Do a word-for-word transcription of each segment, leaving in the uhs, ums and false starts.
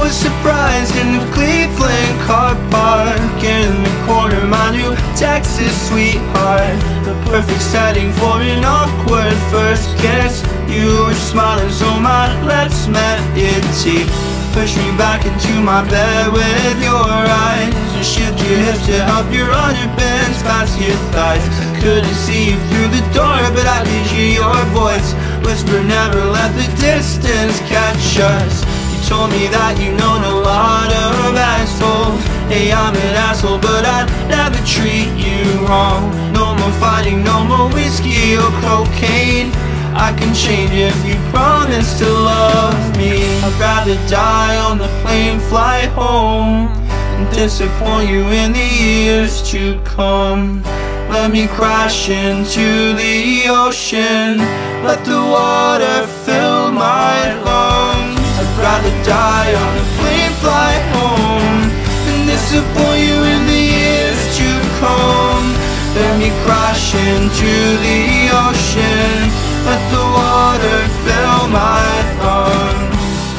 was surprised in the Cleveland car park, in the corner, my new Texas sweetheart. The perfect setting for an awkward first kiss. You were smiling so my lips met your teeth. Push me back into my bed with your eyes, and shift your hips to help your underpants past your thighs. I couldn't see you through the door, but I could hear your voice whisper, never let the distance catch us. You told me that you known a lot of assholes. Hey, I'm an asshole, but I'd never treat you wrong. No more fighting, no more whiskey or cocaine. I can change if you promise to love me. I'd rather die on the plane flight home than disappoint you in the years to come. Let me crash into the ocean, let the water fill my lungs. I'd rather die on a plane flight home than disappoint you in the years to come. Let me crash into the ocean, let the water fill my lungs.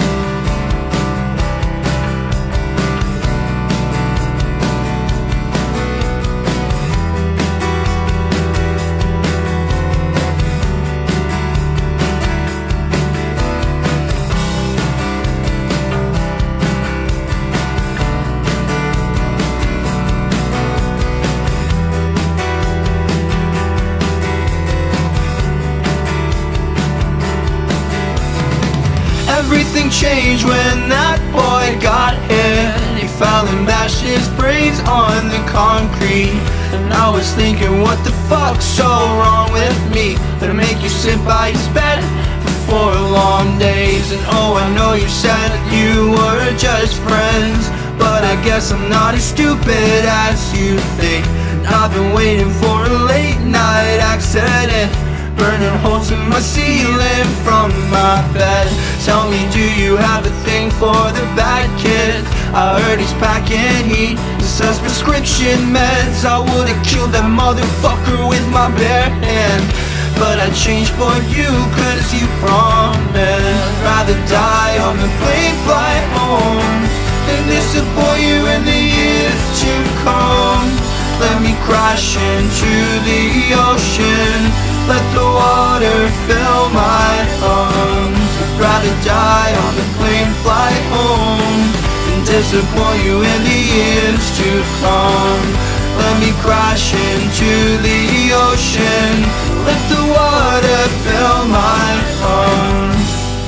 Everything changed when that boy got hit. He fell and bashed his brains on the concrete. And I was thinking, what the fuck's so wrong with me? That make you sit by his bed for four long days. And oh, I know you said you were just friends, but I guess I'm not as stupid as you think. And I've been waiting for a late night accident, burning holes in my ceiling from my bed. Tell me, do you have a thing for the bad kid? I heard he's packing heat, he says prescription meds. I would've killed that motherfucker with my bare hand, but I changed for you cause you promised. I'd rather die on the plane flight home than disappoint you in the years to come. Let me crash into the ocean, let the water fill my lungs. I'd rather die on the plane flight home than disappoint you in the years to come. Let me crash into the ocean, let the water fill my lungs.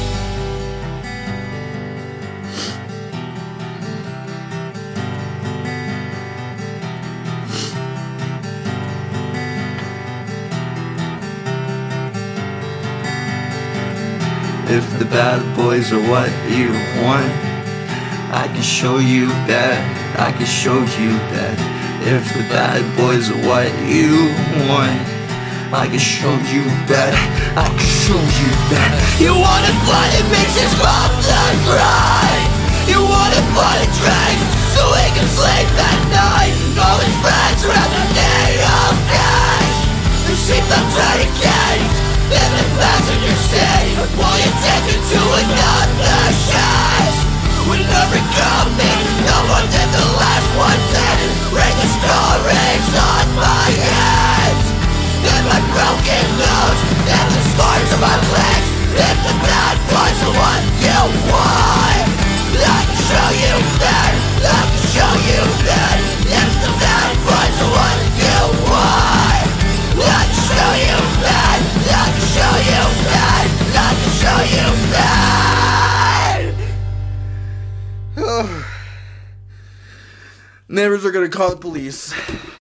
If the bad boys are what you want, I can show you that, I can show you that. If the bad boys are what you want, I can show you that, I can show you that. You want a blood that makes his mouth cry. You want a blood that drinks so he can sleep at night. All his friends are at the day of cash. You sheep them trying to cage in the passenger seat, while you take it to another shaft. With every coming, no one did the last one did. Read the stories on my head, and my broken nose, and the scars of my legs. If the bad boys are what you want, I can show you that, I can show you that. If the bad boys are what you want, I can show you that, I can show you that, I can show you that. Neighbors are gonna call the police.